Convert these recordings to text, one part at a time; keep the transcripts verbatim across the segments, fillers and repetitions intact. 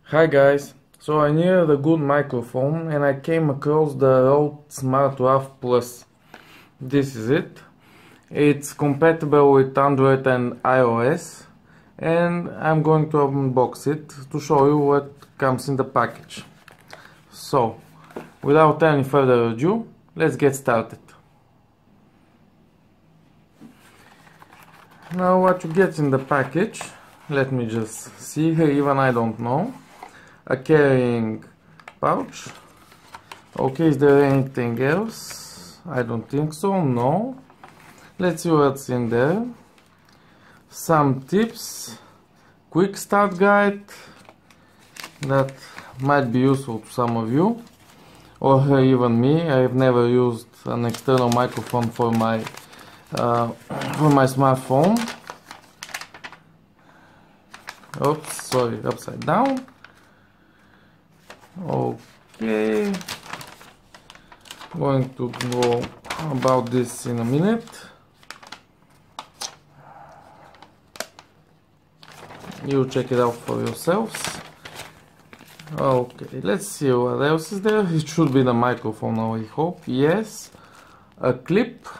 Hi guys, so I needed a good microphone and I came across the RØDE SmartLav Plus. This is it. It's compatible with Android and iOS, and I'm going to unbox it to show you what comes in the package. So, without any further ado, let's get started. Now what you get in the package, let me just see here, even I don't know. A carrying pouch. Okay, is there anything else? I don't think so, no. Let's see what's in there. Some tips, quick start guide that might be useful to some of you, or even me. I've never used an external microphone for my uh, for my smartphone. Oops, sorry, upside down. Okay, going to go about this in a minute. You check it out for yourselves. Okay, let's see what else is there. It should be the microphone now, I hope. Yes, a clip,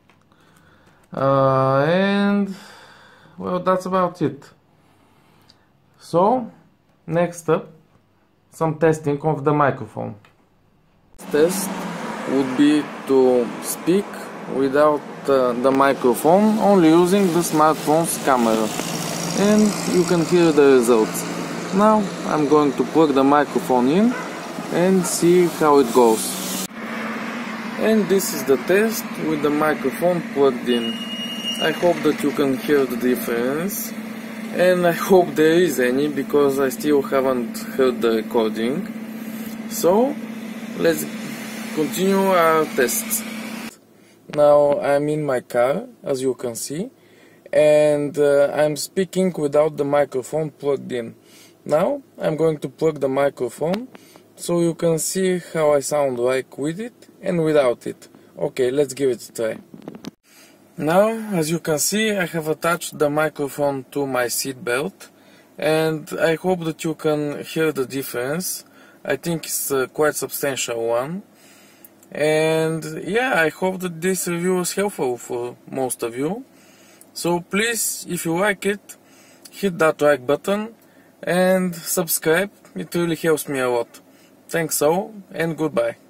uh, and well, that's about it. So, next up, some testing of the microphone. Test would be to speak without uh, the microphone, only using the smartphone's camera, and you can hear the results. Now I'm going to plug the microphone in and see how it goes. And this is the test with the microphone plugged in. I hope that you can hear the difference. And I hope there is any, because I still haven't heard the recording. So, let's continue our tests. Now I'm in my car, as you can see, and uh, I'm speaking without the microphone plugged in. Now I'm going to plug the microphone so you can see how I sound like with it and without it. Okay, let's give it a try. Now, as you can see, I have attached the microphone to my seat belt, and I hope that you can hear the difference. I think it's a quite substantial one. And yeah, I hope that this review was helpful for most of you. So please, if you like it, hit that like button and subscribe. It really helps me a lot. Thanks all, and goodbye.